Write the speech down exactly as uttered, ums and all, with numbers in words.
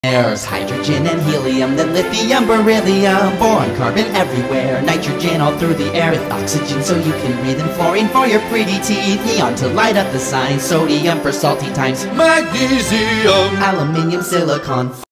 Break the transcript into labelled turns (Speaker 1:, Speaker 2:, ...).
Speaker 1: There's hydrogen and helium, then lithium, beryllium, boron, carbon everywhere, nitrogen all through the air, with oxygen so you can breathe, and fluorine for your pretty teeth, neon to light up the sign, sodium for salty times,
Speaker 2: magnesium,
Speaker 1: aluminium, silicon.